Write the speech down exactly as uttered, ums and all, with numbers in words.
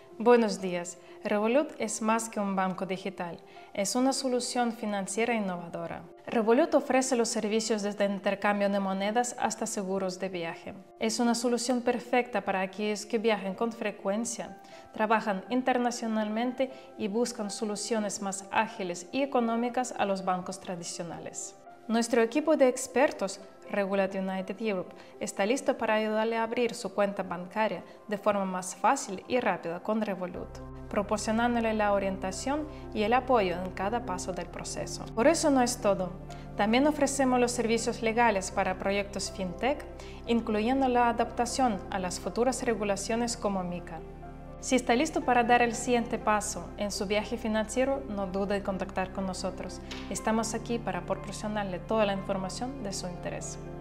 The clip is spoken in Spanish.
Buenos días. Revolut es más que un banco digital, es una solución financiera innovadora. Revolut ofrece los servicios desde intercambio de monedas hasta seguros de viaje. Es una solución perfecta para aquellos que viajan con frecuencia, trabajan internacionalmente y buscan soluciones más ágiles y económicas a los bancos tradicionales. Nuestro equipo de expertos, Regulate United Europe, está listo para ayudarle a abrir su cuenta bancaria de forma más fácil y rápida con Revolut, proporcionándole la orientación y el apoyo en cada paso del proceso. Por eso no es todo. También ofrecemos los servicios legales para proyectos fintech, incluyendo la adaptación a las futuras regulaciones como MiCA. Si está listo para dar el siguiente paso en su viaje financiero, no dude en contactar con nosotros. Estamos aquí para proporcionarle toda la información de su interés.